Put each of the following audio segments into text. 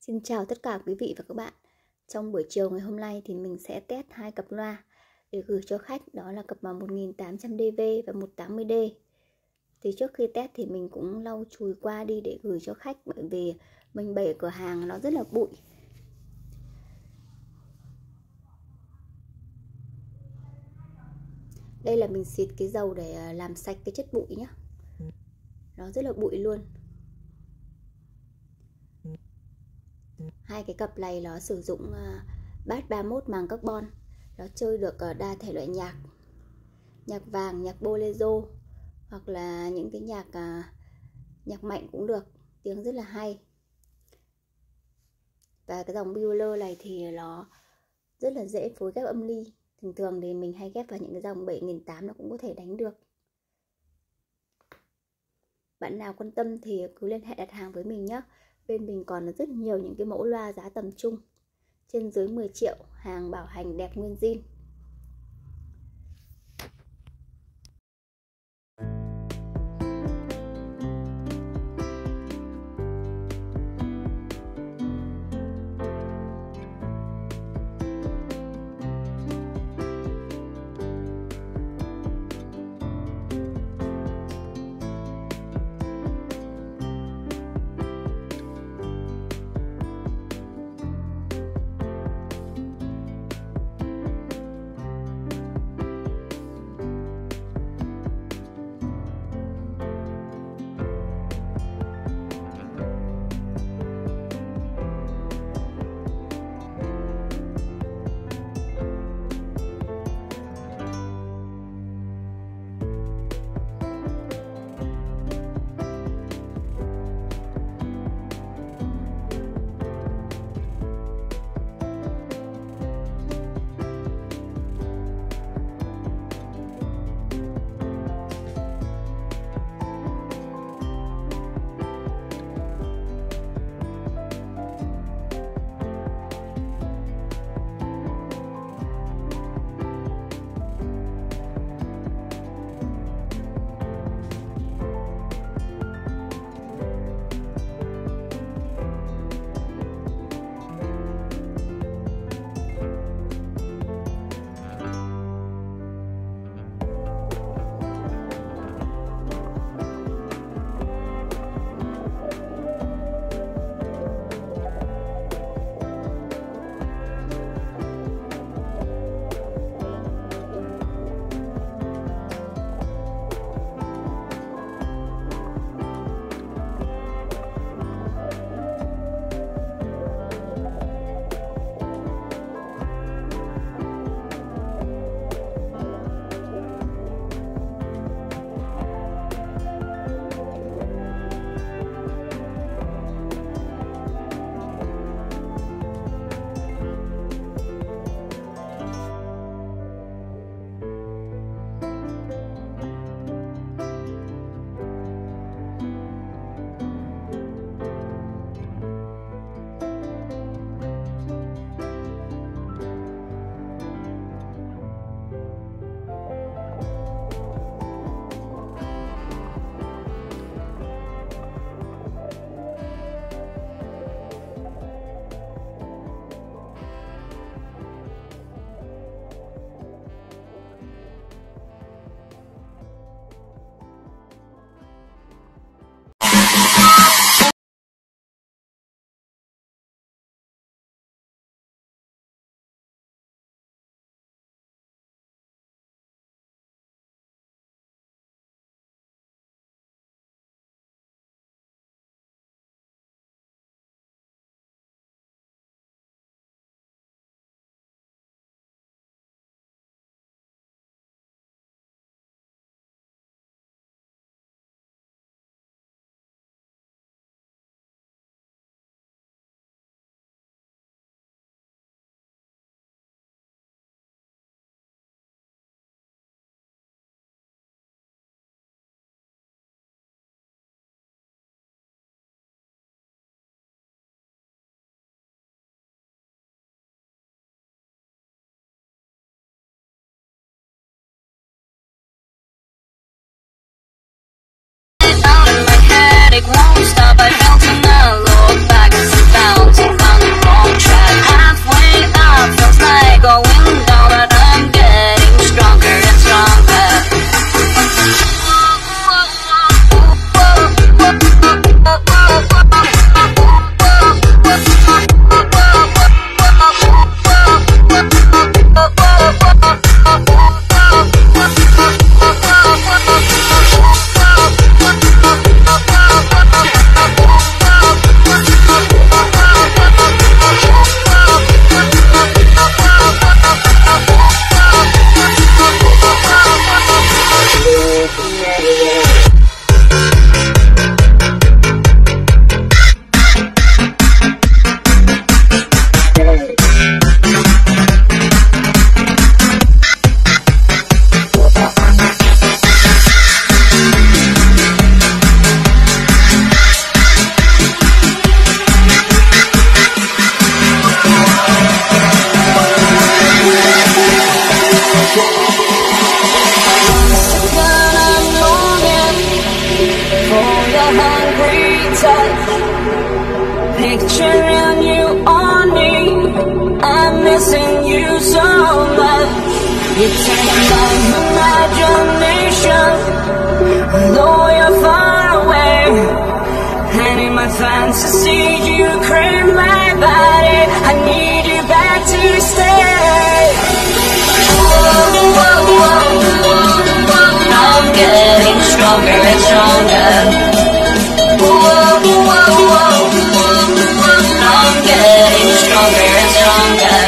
Xin chào tất cả quý vị và các bạn. Trong buổi chiều ngày hôm nay thì mình sẽ test hai cặp loa để gửi cho khách, đó là cặp 1800dV và 180D. Thì trước khi test thì mình cũng lau chùi qua đi để gửi cho khách, bởi vì mình bày ở cửa hàng nó rất là bụi. Đây là mình xịt cái dầu để làm sạch cái chất bụi nhé. Nó rất là bụi luôn. Hai cái cặp này nó sử dụng bass 31 màng carbon. Nó chơi được đa thể loại nhạc, nhạc vàng, nhạc bolero, hoặc là những cái nhạc mạnh cũng được, tiếng rất là hay. Và cái dòng bueller này thì nó rất là dễ phối ghép âm ly. Thường thường thì mình hay ghép vào những cái dòng 7800 nó cũng có thể đánh được. Bạn nào quan tâm thì cứ liên hệ đặt hàng với mình nhé. Bên mình còn rất nhiều những cái mẫu loa giá tầm trung, trên dưới 10 triệu, hàng bảo hành đẹp nguyên zin. Picturing you on me, I'm missing you so much. You take my imagination, though you're far away. And in my fantasy you crave my body. I need you back to stay. I'm getting stronger and stronger. I'm getting stronger and stronger.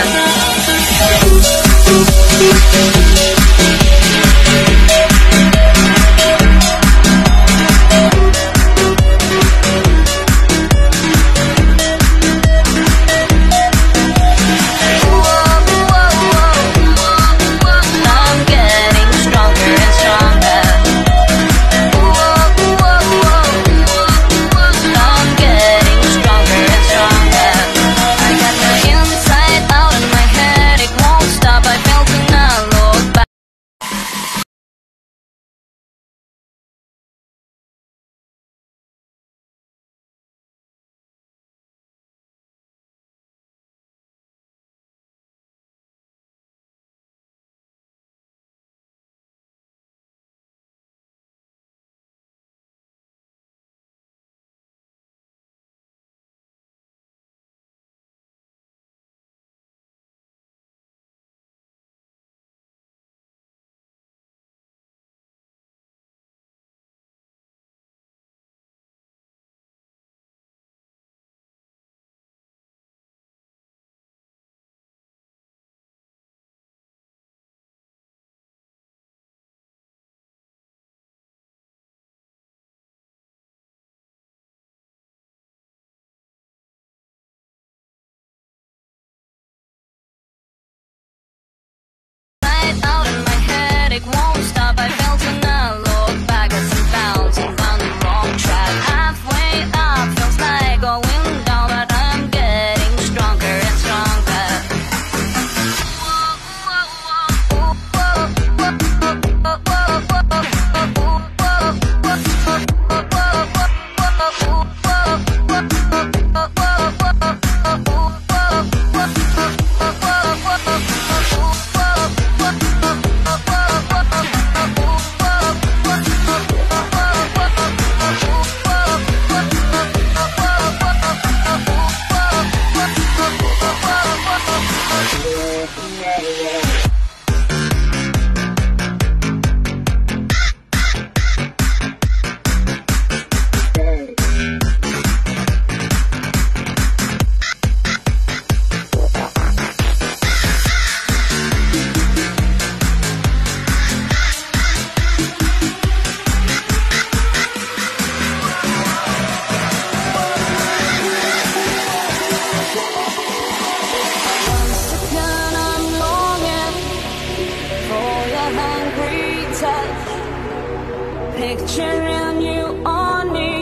Picturing you on me,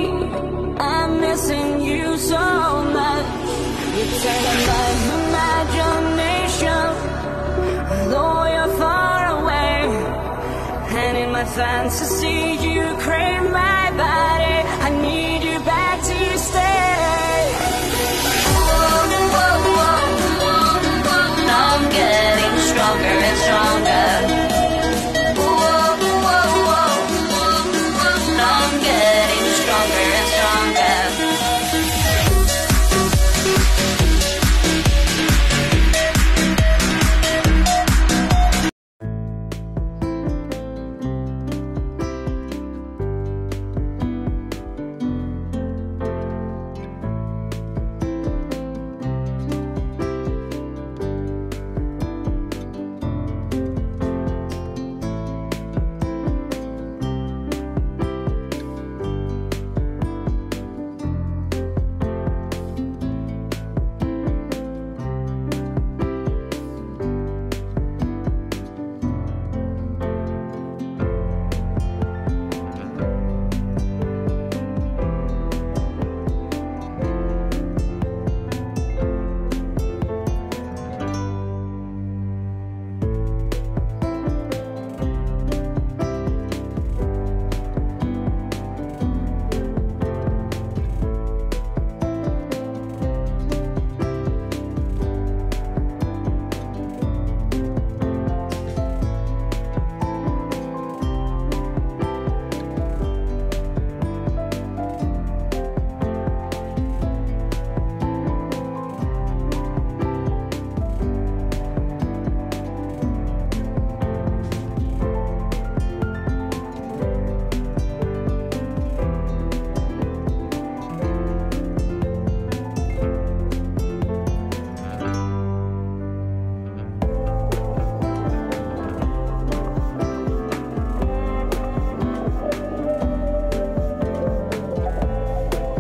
I'm missing you so much. You take my imagination, though you're far away. And in my fantasy you crave my body. I need